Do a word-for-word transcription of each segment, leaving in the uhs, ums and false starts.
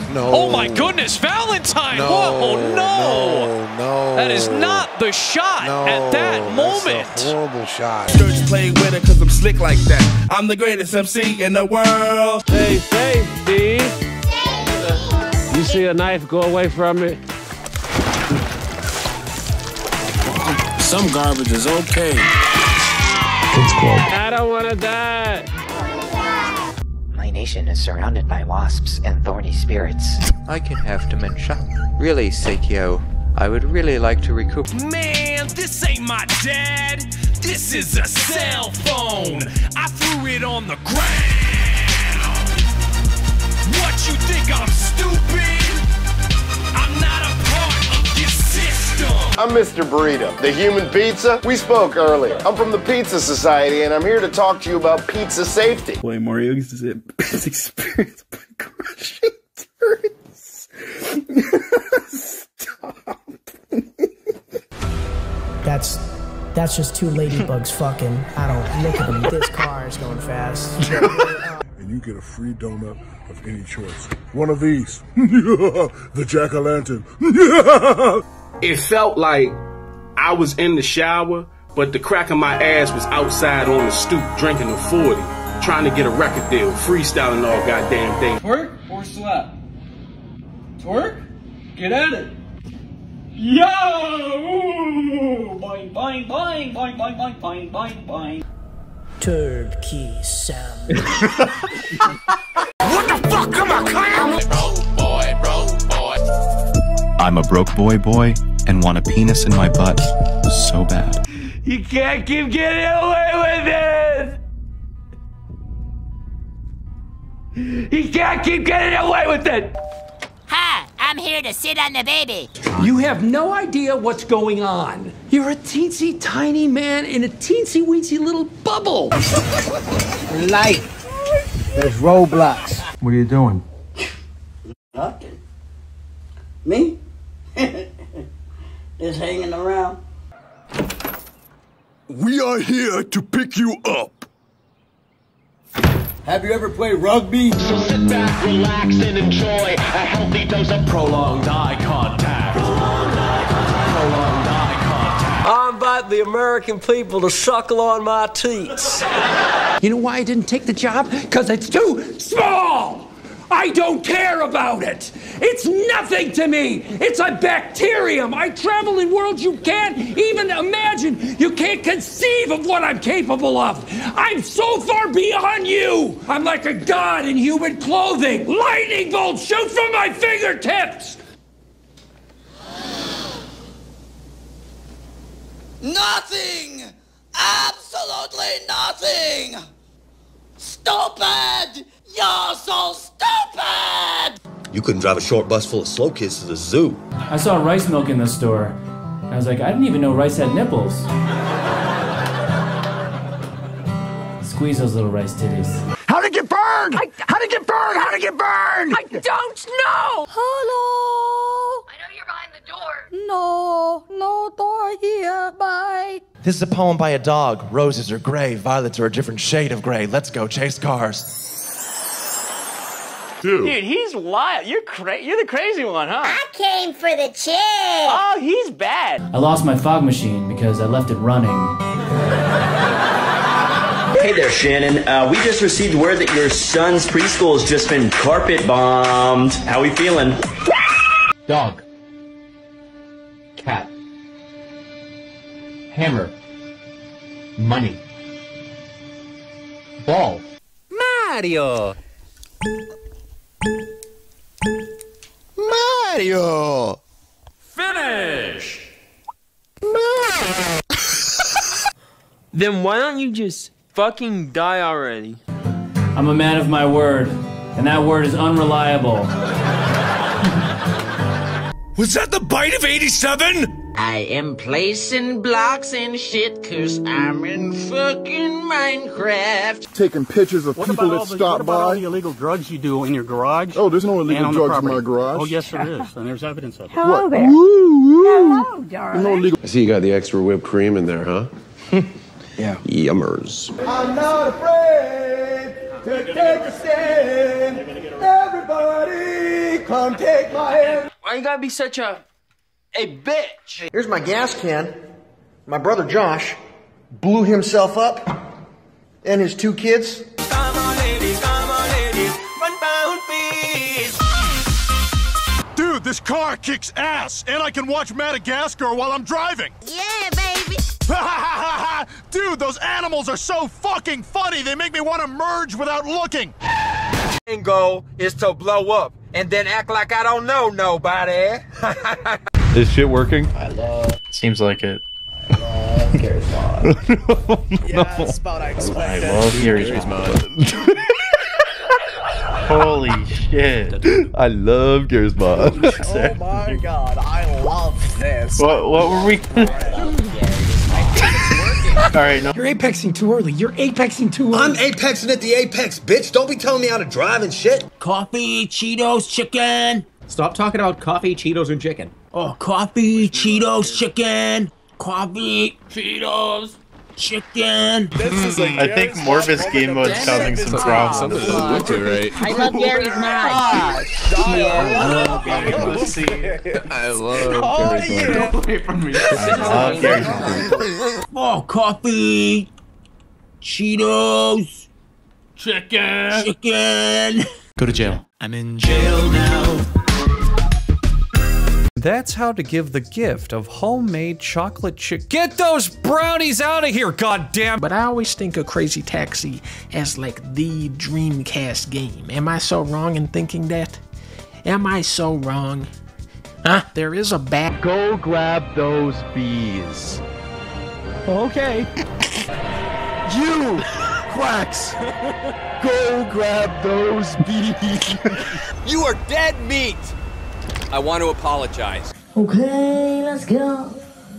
No. Oh my goodness, Valentine! No, Whoa, no. no, no. That is not the shot no, at that moment. That's a horrible shot. Church play with it cause I'm slick like that. I'm the greatest M C in the world. Hey, safety. You see a knife, go away from it. Some garbage is okay. Kids Club. I don't want to die. My nation is surrounded by wasps and thorny spirits. I can have dementia. Really, Seikyo, I would really like to recoup. Man, this ain't my dad. This is a cell phone. I threw it on the ground. What, you think I'm stupid? I'm not a part of your system. I'm Mister Burrito, the human pizza. We spoke earlier. I'm from the Pizza Society, and I'm here to talk to you about pizza safety. Boy, Mario uses it his experience by crushing turrets. Stop. That's that's just two ladybugs fucking. I don't look at them. This car is going fast. And you get a free donut of any choice. One of these. The jack-o'-lantern. It felt like I was in the shower, but the crack of my ass was outside on the stoop drinking a forty, trying to get a record deal, freestyling all goddamn day. Twerk or slap? Twerk? Get at it. Yo! Boing, boing, boing, boing, boing, boing, boing, boing, boing. Turkey Sam. What the fuck am I clown? Broke boy, broke boy. I'm a broke boy boy and want a penis in my butt so bad. You can't keep getting away with it! You can't keep getting away with it! Hi, I'm here to sit on the baby. You have no idea what's going on. You're a teensy tiny man in a teensy weensy little bubble. Life. There's roadblocks. What are you doing? Nothing. Me? Just hanging around. We are here to pick you up. Have you ever played rugby? So sit back, relax, and enjoy a healthy dose of prolonged eye contact. Prolonged eye contact. Prolonged eye contact. I invite the American people to suckle on my teats. You know why I didn't take the job? Because it's too small! I don't care about it! It's nothing to me! It's a bacterium! I travel in worlds you can't even imagine! You can't conceive of what I'm capable of! I'm so far beyond you! I'm like a god in human clothing! Lightning bolts shoot from my fingertips! Nothing! Absolutely nothing! Stupid! You're so stupid! You couldn't drive a short bus full of slow kids to the zoo. I saw rice milk in the store. I was like, I didn't even know rice had nipples. Squeeze those little rice titties. How'd it get burned? I, How'd it get burned? How'd it get burned? I don't know! Hello? I know you're behind the door. No, no door here, bye. This is a poem by a dog. Roses are gray, violets are a different shade of gray. Let's go chase cars. Dude, Dude he's wild. You're cra- You're the crazy one, huh? I came for the chick. Oh, he's bad. I lost my fog machine because I left it running. Hey there, Shannon. Uh, we just received word that your son's preschool has just been carpet bombed. How we feeling? Dog. Cat. Hammer. Money. Ball. Mario. Mario. Finish. Then why don't you just fucking die already? I'm a man of my word, and that word is unreliable. Was that the bite of eighty-seven? I am placing blocks and shit cause I'm in fucking Minecraft. Taking pictures of what people that the, stop what about by. all the illegal drugs you do in your garage? Oh, there's no illegal drugs in my garage. Oh, yes, there is, and there's evidence of it. Hello what? there. Woo, woo. Hello, darling. No illegal. I see you got the extra whipped cream in there, huh? Yeah. Yummers. I'm not afraid to take a stand. Everybody Come take my hand. Why you gotta be such a a bitch? Here's my gas can. My brother Josh blew himself up and his two kids. Come on, ladies, come on, ladies, run bound, please. Dude, this car kicks ass, and I can watch Madagascar while I'm driving. Yeah, baby. Dude, those animals are so fucking funny. They make me want to merge without looking. Main goal is to blow up and then act like I don't know nobody. Is shit working? I love. Seems like it. I love Gary's mod. Yeah, that's about I expected. I love Gary's mod. Holy shit. I love Gary's mod. Oh my god, I love this. What, what were we? Alright, no. You're apexing too early. You're apexing too early. I'm apexing at the apex, bitch. Don't be telling me how to drive and shit. Coffee, Cheetos, chicken. Stop talking about coffee, Cheetos, and chicken. Oh, coffee, Cheetos, chicken. Coffee, Cheetos, chicken. I think Morbus game mode is causing some problems. Something doesn't look too right. I love Gary's mod. I love Gary's mod. I love Gary's mod. Don't wait for me. I love Gary's mod. Oh, coffee, Cheetos, chicken, chicken. Go to jail. I'm in jail now. That's how to give the gift of homemade chocolate chip. Get those brownies out of here, goddamn! But I always think of Crazy Taxi as like the Dreamcast game. Am I so wrong in thinking that? Am I so wrong? Huh? There is a bat. Go grab those bees. Okay. You, Quacks, go grab those bees. You are dead meat. I want to apologize. Okay, let's go.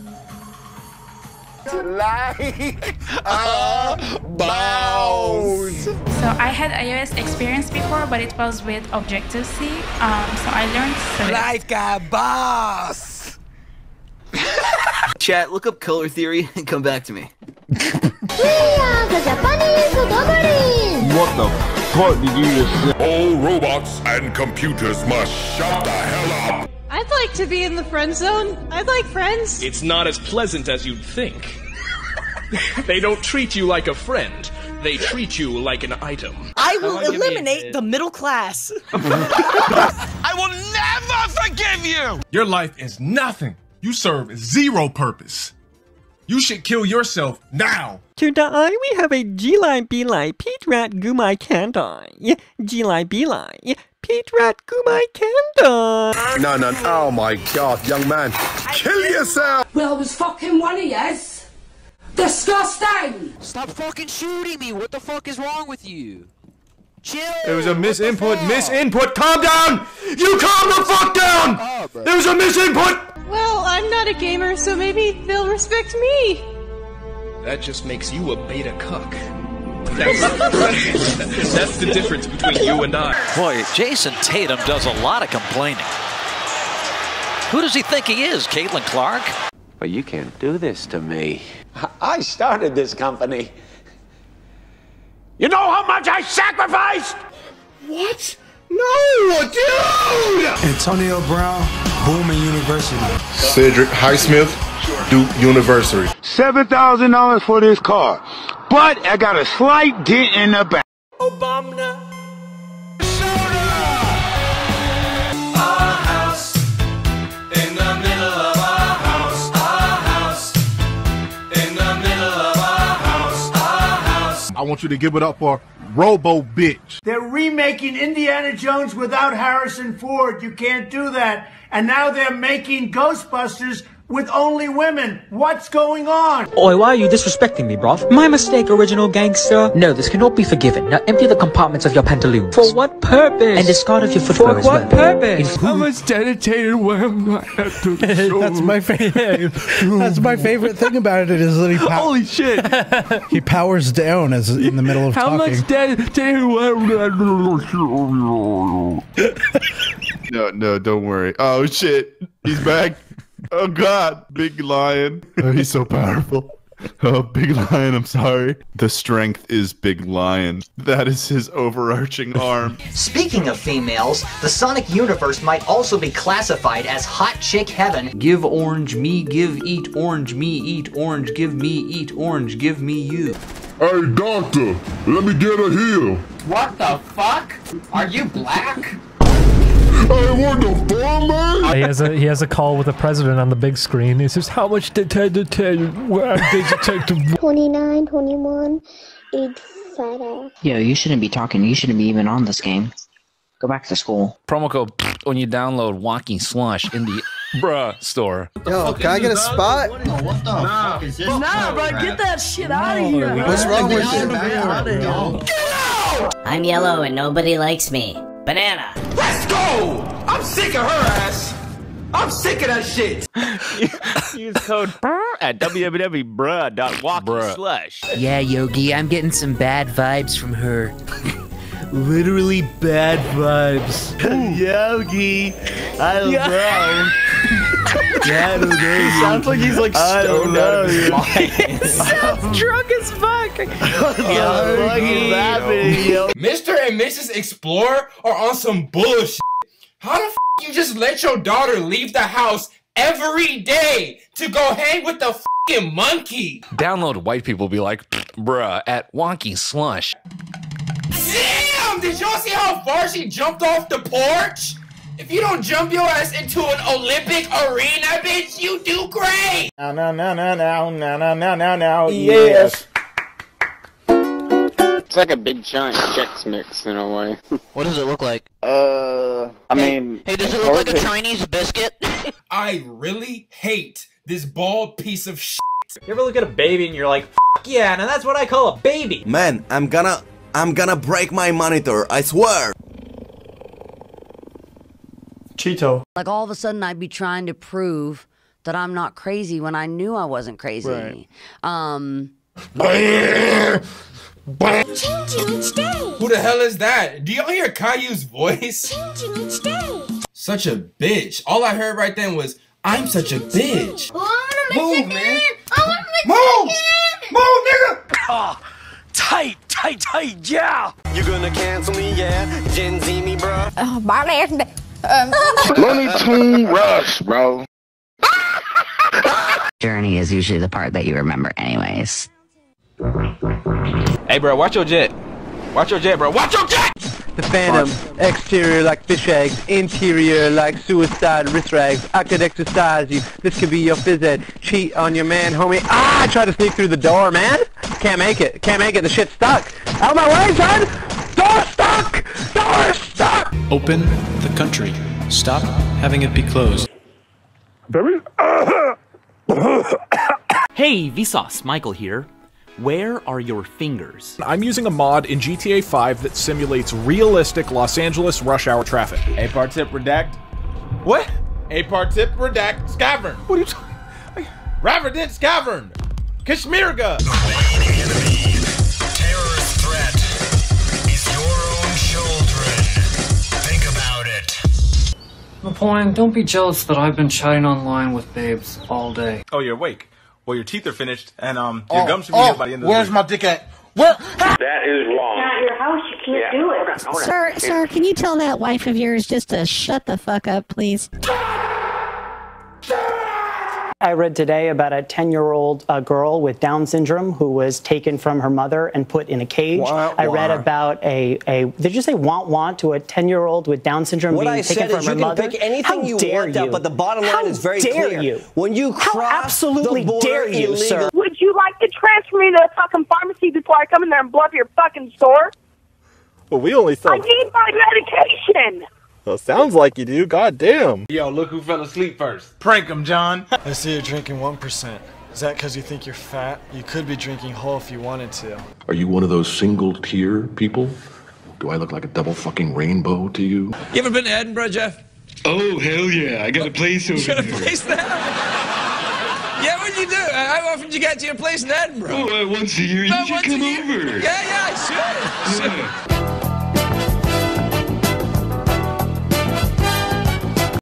Like a mouse. So I had iOS experience before, but it was with Objective-C. Um, so I learned Select. Like a boss. Chat, look up color theory and come back to me. What the fuck did you just say? All robots and computers must shut the hell up. I'd like to be in the friend zone. I'd like friends. It's not as pleasant as you'd think. They don't treat you like a friend. They treat you like an item. I will eliminate the middle class. I will never forgive you! Your life is nothing. You serve zero purpose. You should kill yourself now. To die, we have a G-Line B-Line Pete Rat Gumai Kandai. G-Line B-Line Pete Rat Gumai Kandai. No, no, oh my god, young man. Kill yourself! Well, it was fucking one of yes. Disgusting! Stop fucking shooting me! What the fuck is wrong with you? Chill! It was a misinput, misinput! Calm down! You calm the fuck down! Oh, there was a misinput! Well, I'm not a gamer, so maybe they'll respect me. That just makes you a beta cuck. That's, that's the difference between you and I. Boy, Jason Tatum does a lot of complaining. Who does he think he is, Caitlin Clark? But you can't do this to me. I started this company. You know how much I sacrificed? What? No, dude! Antonio Brown, Bowman University. Cedric Highsmith, Duke University. seven thousand dollars for this car, but I got a slight dent in the back. Obama. Our house in the middle of our house. Our house in the middle of our house. Our house. I want you to give it up for Robo Bitch. They're remaking Indiana Jones without Harrison Ford. You can't do that. And now they're making Ghostbusters with only women. What's going on? Oi, why are you disrespecting me, bruv? My mistake, original gangster. No, this cannot be forgiven. Now empty the compartments of your pantaloons. For what purpose? And discard of your footwear as well. For what purpose? I was dedicated when I had to That's my favorite. That's my favorite thing about it is that he holy shit. He powers down as in the middle of How talking. much dedicated when No, no, don't worry. Oh shit, he's back. Oh god, big lion. Oh, he's so powerful. Oh, Big Lion, I'm sorry. The strength is Big Lion. That is his overarching arm. Speaking of females, the Sonic universe might also be classified as hot chick heaven. Give orange, me give eat orange, me eat orange, give me eat orange, give me you. Hey, doctor, let me get a heal. What the fuck? Are you black? Hey, what the fuck, man? He has a he has a call with the president on the big screen. He says, "How much did I tell you? Where did you take to?" twenty-nine, twenty-one, eighty-five. Yo, you shouldn't be talking. You shouldn't be even on this game. Go back to school. Promo code when you download Walking Slush in the bruh store. Yo, can I get a spot? What the nah. fuck is this? Nah, bro, get that shit out of here. What's wrong with it? I'm yellow and nobody likes me. Banana. Let's go! I'm sick of her ass. I'm sick of that shit. Use code at w w w bruh dot walking slush. Yeah, Yogi, I'm getting some bad vibes from her. Literally bad vibes. Yogi, I don't know. I don't know. Sounds like he's like stoned out of his mind. He sounds drunk as fuck. Mister and Missus Explorer are on some bullshit. How the f you just let your daughter leave the house every day to go hang with the f***ing monkey? Download white people be like, bruh, at Walking Slush. Damn! Did y'all see how far she jumped off the porch? If you don't jump your ass into an Olympic arena, bitch, you do great! Now, now, now, now, now, now, now, now, now, now, yes! It's like a big giant Chex Mix in a way. What does it look like? Uh, I mean... Hey, does it look like a Chinese biscuit? I really hate this bald piece of shit. You ever look at a baby and you're like, F yeah, now that's what I call a baby. Man, I'm gonna... I'm gonna break my monitor, I swear! Cheeto. Like all of a sudden I'd be trying to prove that I'm not crazy when I knew I wasn't crazy. Right. Um... Changing each day. Who the hell is that? Do y'all hear Caillou's voice? Changing each day. Such a bitch. All I heard right then was, I'm such a bitch. Move, man. Move! Move, nigga! Oh, tight, tight, tight, yeah! You gonna cancel me, yeah? Gen Z me, bro? Oh, my last name. Looney Tunes Rush, bro. Journey is usually the part that you remember anyways. Hey, bro, watch your jet. Watch your jet, bro. Watch your jet! The Phantom, exterior like fish eggs, interior like suicide wrist rags. I could exercise you, this could be your phys ed. Cheat on your man, homie. Ah, I tried to sneak through the door, man. Can't make it, can't make it, the shit's stuck. Out of my way, son! Door stuck! Door stuck! Open the country. Stop having it be closed. Very... Hey, Vsauce, Michael here. Where are your fingers? I'm using a mod in G T A five that simulates realistic Los Angeles rush hour traffic. A part tip redact. What? A part tip redact scavern. What are you talking? Raverdent scavern. Kashmirga. The main enemy, terrorist threat, is your own children. Think about it. Napoleon, don't be jealous that I've been chatting online with babes all day. Oh, you're awake. Well, your teeth are finished, and um, your oh, gums should be oh, here by the end of the week. Where's my dick at? Where? That is wrong. Not your house, you can't yeah. do it. Sir, sir, can you tell that wife of yours just to shut the fuck up, please? I read today about a ten-year-old uh, girl with Down syndrome who was taken from her mother and put in a cage. Wah, I read wah. about a, a, did you say want want to a ten-year-old with Down syndrome what being I taken from her mother? What I said is you can pick anything How you dare want you? out, but the bottom line How is very dare clear. You? When you cross How absolutely the border dare you, illegal, sir? Would you like to transfer me to a fucking pharmacy before I come in there and blow up your fucking store? Well, we only saw... I need my medication! Well, sounds like you do. God damn. Yo, look who fell asleep first. Prank him, John. I see you're drinking one percent. Is that because you think you're fat? You could be drinking whole if you wanted to. Are you one of those single-tier people? Do I look like a double fucking rainbow to you? You ever been to Edinburgh, Jeff? Oh, hell yeah. I got a place over You got a there. place there? Yeah, what'd you do? How often did you get to your place in Edinburgh? Oh, uh, once a year. You About should once come a year? over. Yeah, yeah, I should. I should. Yeah.